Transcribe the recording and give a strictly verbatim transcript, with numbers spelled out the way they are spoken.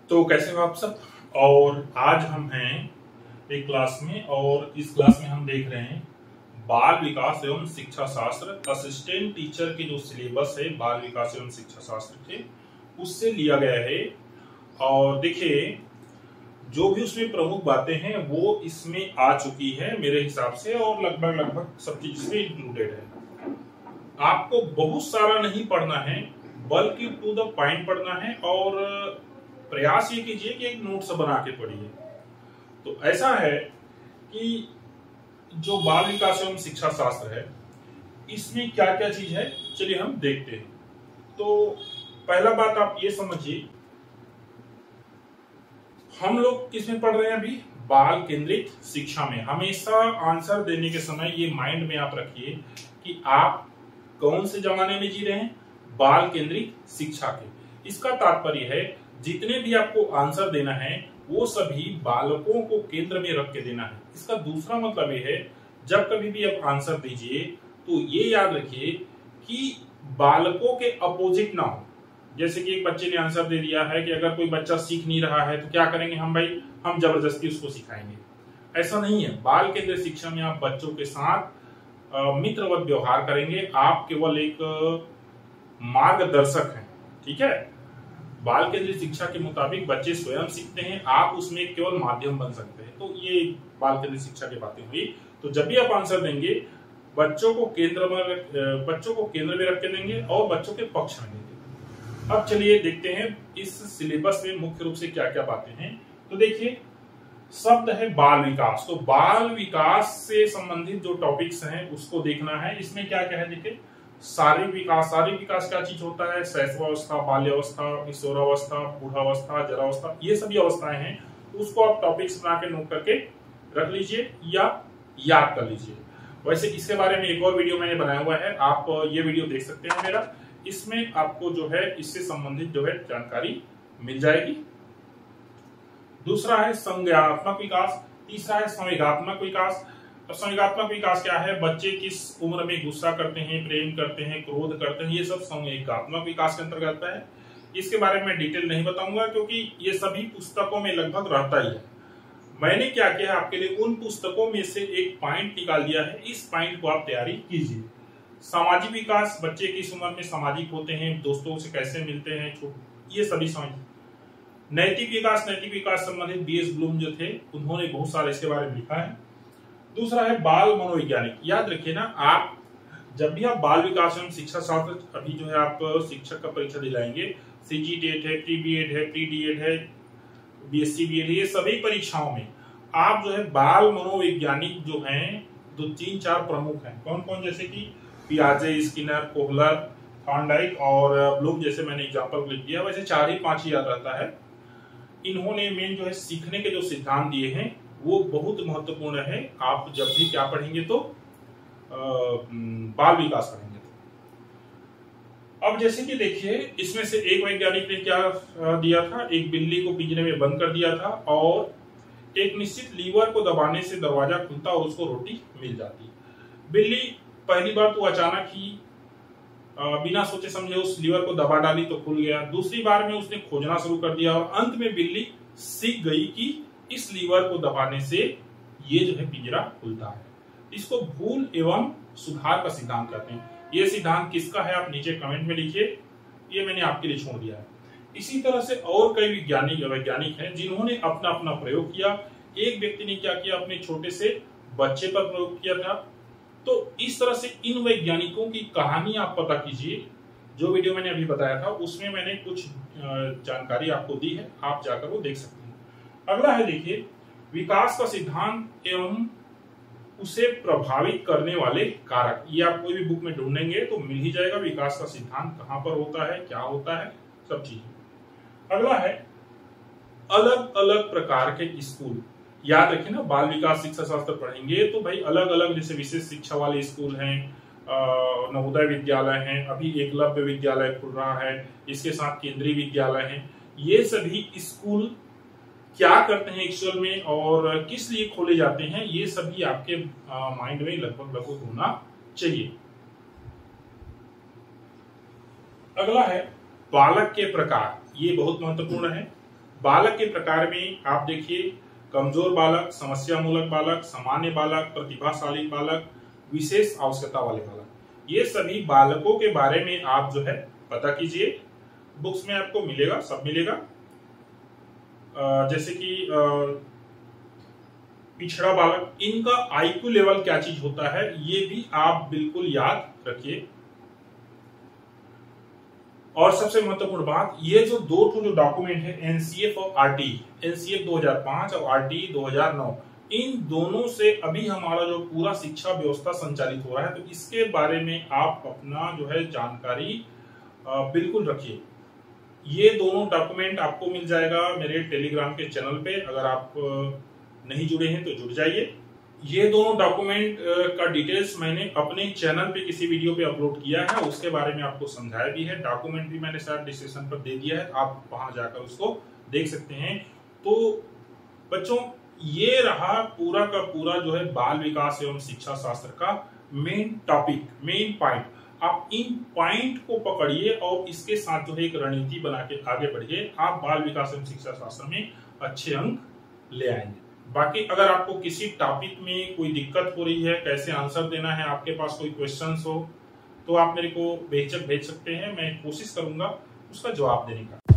तो कैसे हो आप सब। और आज हम हैं एक क्लास में और इस क्लास में हम देख रहे हैं बाल विकास एवं शिक्षा शास्त्र असिस्टेंट टीचर के जो सिलेबस है बाल विकास एवं शिक्षा शास्त्र के उससे लिया गया है। और देखिए जो भी उसमें प्रमुख बातें हैं वो इसमें आ चुकी है मेरे हिसाब से और लगभग लगभग सब चीज इसमें इंक्लूडेड है। आपको बहुत सारा नहीं पढ़ना है बल्कि टू द पॉइंट पढ़ना है और प्रयास ये कीजिए कि एक नोट्स बना के पढ़िए। तो ऐसा है कि जो बाल विकास एवं शिक्षा शास्त्र है इसमें क्या क्या चीज है चलिए हम देखते हैं। तो पहला बात आप ये समझिए हम लोग किसमें पढ़ रहे हैं अभी बाल केंद्रित शिक्षा में। हमेशा आंसर देने के समय ये माइंड में आप रखिए कि आप कौन से जमाने में जी रहे हैं बाल केंद्रित शिक्षा के। इसका तात्पर्य है जितने भी आपको आंसर देना है वो सभी बालकों को केंद्र में रख के देना है। इसका दूसरा मतलब ये है जब कभी भी आप आंसर दीजिए तो ये याद रखिए कि बालकों के अपोजिट ना हो। जैसे कि एक बच्चे ने आंसर दे दिया है कि अगर कोई बच्चा सीख नहीं रहा है तो क्या करेंगे हम भाई हम जबरदस्ती उसको सिखाएंगे। ऐसा नहीं है। बाल केंद्रित शिक्षा में आप बच्चों के साथ मित्रवत व्यवहार करेंगे। आप केवल एक मार्गदर्शक हैं, ठीक है। बाल केंद्रित शिक्षा के मुताबिक बच्चे स्वयं सीखते हैं, आप उसमें केवल माध्यम बन सकते हैं। तो ये बाल केंद्रित शिक्षा की बातें हुई। तो जब भी आप आंसर देंगे बच्चों को केंद्र में बच्चों को केंद्र में रख के देंगे और बच्चों के पक्ष में देंगे। अब चलिए देखते हैं इस सिलेबस में मुख्य रूप से क्या क्या बातें हैं। तो देखिए शब्द है बाल विकास। तो बाल विकास से संबंधित जो टॉपिक्स हैं उसको देखना है। इसमें क्या क्या है देखिए शारीरिक विकास। शारीरिक विकास क्या चीज होता है शैशवावस्था, बाल्यावस्था, किशोरावस्था, बूढ़ावस्था, जरावस्था, ये सभी अवस्थाएं हैं। उसको आप टॉपिक्स बना के नोट करके रख लीजिए या याद कर लीजिए। वैसे इसके बारे में एक और वीडियो मैंने बनाया हुआ है, आप ये वीडियो देख सकते हैं मेरा। इसमें आपको जो है इससे संबंधित जो है जानकारी मिल जाएगी। दूसरा है संज्ञानात्मक विकास, तीसरा है संवेगात्मक विकास। अब संवेगात्मक विकास क्या है, बच्चे किस उम्र में गुस्सा करते हैं, प्रेम करते हैं, क्रोध करते हैं, ये सब संवेगात्मक विकास के अंतर्गत आता है। इसके बारे में डिटेल नहीं बताऊंगा क्योंकि ये सभी पुस्तकों में लगभग रहता ही है। मैंने क्या किया है आपके लिए उन पुस्तकों में से एक पॉइंट निकाल दिया है, इस पॉइंट को आप तैयारी कीजिए। सामाजिक विकास, बच्चे किस उम्र में सामाजिक होते हैं, दोस्तों से कैसे मिलते हैं, ये सभी समझ। नैतिक विकास, नैतिक विकास संबंधित बी एस ब्लूम जो थे उन्होंने बहुत सारे इसके बारे में लिखा है। दूसरा है बाल मनोवैज्ञानिक। याद रखिए ना, आप जब भी आप बाल विकास एवं शिक्षा शास्त्र अभी जो है आप शिक्षक का परीक्षा दिलाएंगे, सीजी टेट है, प्री बी एड है, प्री डी एड है, बीएससी बी एड, ये सभी परीक्षाओं में आप जो है बाल मनोवैज्ञानिक जो हैं दो तीन चार प्रमुख हैं। कौन कौन, जैसे कि पियाजे, स्किनर, कोहलर, थॉर्नडाइक और ब्लूम जैसे मैंने एग्जाम्पल लिख दिया। वैसे चार ही पांच ही याद रहता है। इन्होंने मेन जो है सीखने के जो सिद्धांत दिए हैं वो बहुत महत्वपूर्ण है। आप जब भी क्या पढ़ेंगे तो बाल विकास पढ़ेंगे तो। अब जैसे कि देखिए इसमें से एक वैज्ञानिक ने क्या दिया था, एक बिल्ली को पिंजरे में बंद कर दिया था और एक निश्चित लीवर को दबाने से दरवाजा खुलता और उसको रोटी मिल जाती। बिल्ली पहली बार तो अचानक ही बिना सोचे समझे उस लीवर को दबा डाली तो खुल गया। दूसरी बार में उसने खोजना शुरू कर दिया और अंत में बिल्ली सीख गई कि इस लीवर को दबाने से ये जो है पिंजरा खुलता है। इसको भूल एवं सुधार का सिद्धांत कहते हैं। ये सिद्धांत किसका है आप नीचे कमेंट में लिखिए, ये मैंने आपके लिए छोड़ दिया है। इसी तरह से और कई वैज्ञानिक वैज्ञानिक हैं जिन्होंने अपना अपना प्रयोग किया। एक व्यक्ति ने क्या किया, अपने छोटे से बच्चे पर प्रयोग किया था। तो इस तरह से इन वैज्ञानिकों की कहानी आप पता कीजिए। जो वीडियो मैंने अभी बताया था उसमें मैंने कुछ जानकारी आपको दी है, आप जाकर वो देख सकते हैं। अगला है देखिए विकास का सिद्धांत एवं उसे प्रभावित करने वाले कारक। ये आप कोई भी बुक में ढूंढेंगे तो मिल ही जाएगा विकास का सिद्धांत कहां पर होता है, क्या होता है, सब चीजें। अगला है अलग अलग प्रकार के स्कूल। याद रखिए ना, बाल विकास शिक्षा शास्त्र पढ़ेंगे तो भाई अलग अलग जैसे विशेष शिक्षा वाले स्कूल हैं, नवोदय विद्यालय हैं, अभी एकलव्य विद्यालय खुल रहा है, इसके साथ केंद्रीय विद्यालय हैं। ये सभी स्कूल क्या करते हैं एक्चुअल में और किस लिए खोले जाते हैं, ये सभी आपके माइंड में लगभग लगभग होना चाहिए। अगला है बालक के प्रकार। ये बहुत महत्वपूर्ण है। बालक के प्रकार में आप देखिए, कमजोर बालक, समस्या मूलक बालक, सामान्य बालक, प्रतिभाशाली बालक, विशेष आवश्यकता वाले बालक, ये सभी बालकों के बारे में आप जो है पता कीजिए। बुक्स में आपको मिलेगा, सब मिलेगा। जैसे कि पिछड़ा बालक, इनका आईक्यू लेवल क्या चीज होता है ये भी आप बिल्कुल याद रखिए। और सबसे महत्वपूर्ण बात, ये जो दो जो डॉक्यूमेंट है एनसीएफ और आरटी, एनसीएफ दो हज़ार पाँच और आरटी दो हज़ार नौ, इन दोनों से अभी हमारा जो पूरा शिक्षा व्यवस्था संचालित हो रहा है, तो इसके बारे में आप अपना जो है जानकारी बिल्कुल रखिए। ये दोनों डॉक्यूमेंट आपको मिल जाएगा मेरे टेलीग्राम के चैनल पे, अगर आप नहीं जुड़े हैं तो जुड़ जाइए। ये दोनों डॉक्यूमेंट का डिटेल्स मैंने अपने चैनल पे किसी वीडियो पे अपलोड किया है, उसके बारे में आपको समझाया भी है। डॉक्यूमेंट भी मैंने शायद डिस्क्रिप्शन पर दे दिया है, आप वहां जाकर उसको देख सकते हैं। तो बच्चों, ये रहा पूरा का पूरा जो है बाल विकास एवं शिक्षा शास्त्र का मेन टॉपिक, मेन पॉइंट। आप इन पॉइंट को पकड़िए और इसके साथ जो है एक रणनीति बना के आगे बढ़िए। आप बाल विकास एवं शिक्षा शास्त्र में अच्छे अंक ले आएंगे। बाकी अगर आपको किसी टॉपिक में कोई दिक्कत हो रही है, कैसे आंसर देना है, आपके पास कोई क्वेश्चंस हो, तो आप मेरे को बेझिझक भेज सकते हैं। मैं कोशिश करूंगा उसका जवाब देने का।